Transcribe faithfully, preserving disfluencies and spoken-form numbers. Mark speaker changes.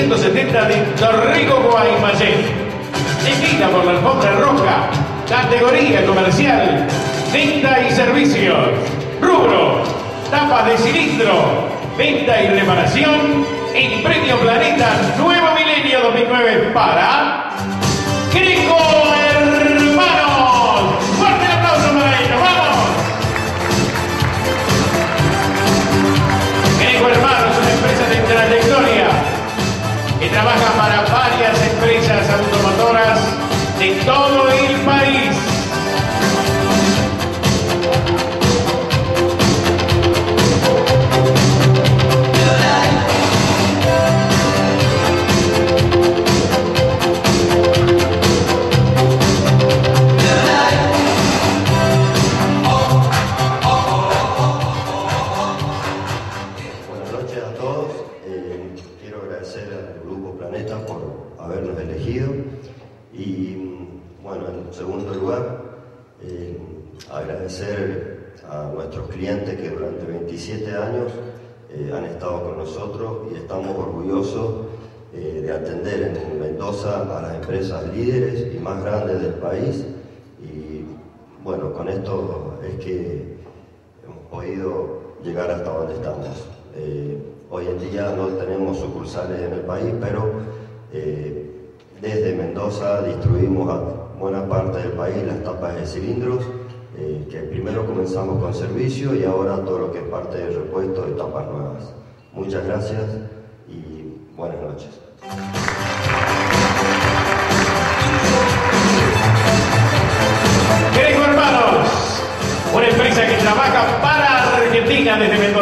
Speaker 1: trescientos setenta de Torrico, Guaymallén. Esquina por la alfombra roja, categoría comercial, venta y servicios. Rubro, tapas de cilindro, venta y reparación. En Premio Planeta Nuevo Milenio dos mil nueve para Greco Hermanos. ¡Fuerte el aplauso para ellos! ¡Vamos! Greco Hermanos, una empresa de trayectoria que trabaja para varias empresas automotoras de todo el país.
Speaker 2: Habernos elegido y bueno, en segundo lugar eh, agradecer a nuestros clientes que durante veintisiete años eh, han estado con nosotros y estamos orgullosos eh, de atender en Mendoza a las empresas líderes y más grandes del país y bueno, con esto es que hemos podido llegar hasta donde estamos. Eh, hoy en día no tenemos sucursales en el país, pero Eh, desde Mendoza distribuimos a buena parte del país las tapas de cilindros, eh, que primero comenzamos con servicio y ahora todo lo que es parte del repuesto de tapas nuevas. Muchas gracias y buenas noches.
Speaker 1: Greco Hermanos, una empresa que trabaja para Argentina desde Mendoza.